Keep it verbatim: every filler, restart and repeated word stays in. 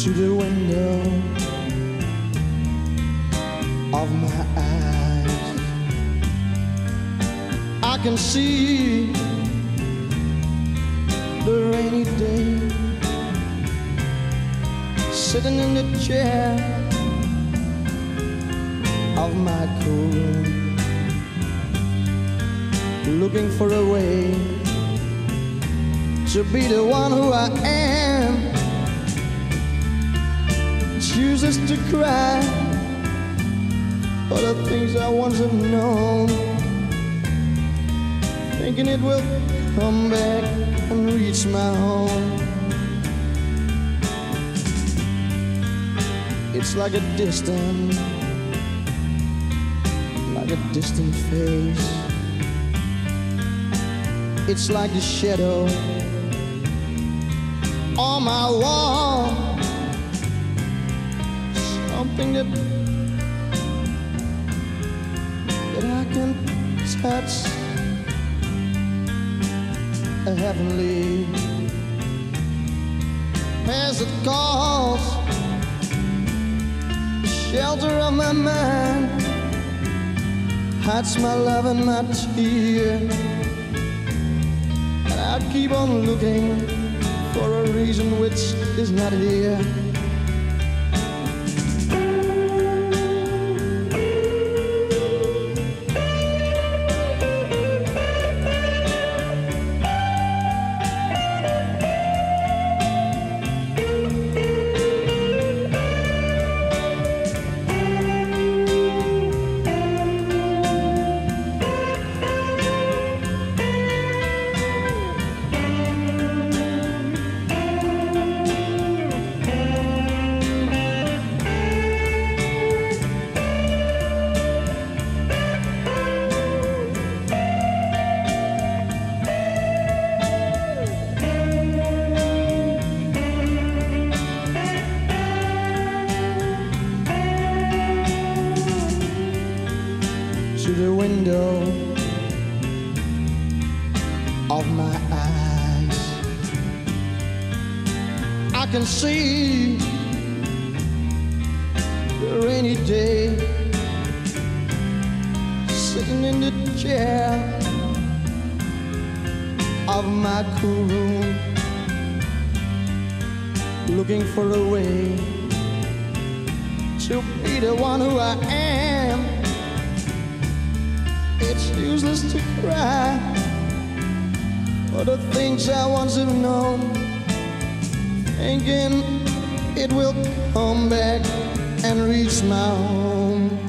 to the window of my eyes. I can see the rainy day, sitting in the chair of my cool room, looking for a way to be the one who I am. Chooses to cry for the things I once have known, thinking it will come back and reach my home. It's like a distant, like a distant face. It's like the shadow on my wall, something that that I can touch, a heavenly as it calls, the shelter of my mind, hides my love and my tear, and I keep on looking for a reason which is not here. To the window of my eyes, I can see the rainy day, sitting in the chair of my cool room, looking for a way to be the one who I am. It's useless to cry for the things I once have known, thinking it will come back and reach my home.